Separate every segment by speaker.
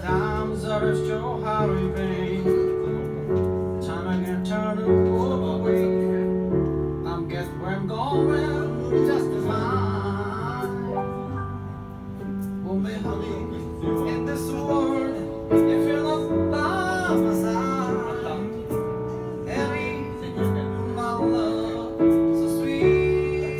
Speaker 1: Times that are still hard in vain. Time I can turn to go away. I'm guess where I'm going, just fine. Won't be happy in this world if you're not by my side. Eddie, my love, so sweet.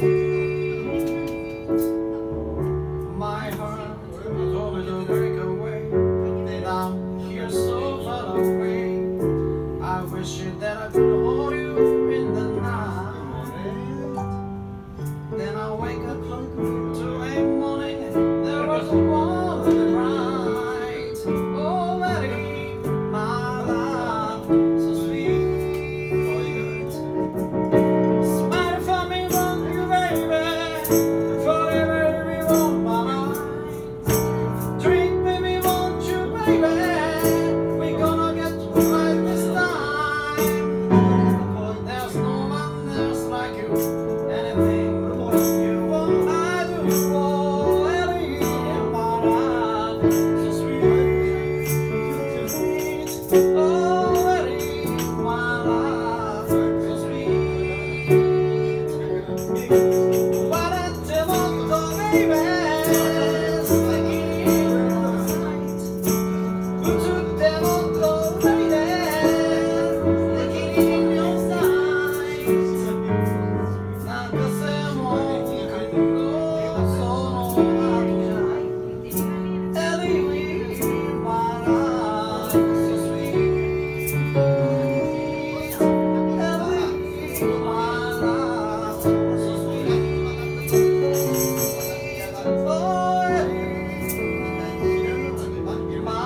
Speaker 1: My heart told me to break away. I'm here so far away. I wish that I could hold you in the night. Then I wake up to a morning. There was a woman right. Oh, Mary, my love, so sweet. Smile for me, won't you, baby? Forever we want my life. Drink, baby, won't you, baby? We're gonna get right this time. There's no one else like you. Anything you want, I do. Oh, Ellie, my love, so sweet. Oh, Ellie, my love, so sweet. Guardate molto, baby. Tutte molto, baby. Looking in your eyes. Anche se molto sono Ellie, my love, so sweet. Ellie, my love, so sweet. Oh, Ellie, my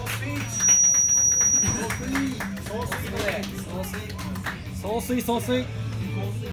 Speaker 2: 総帥総帥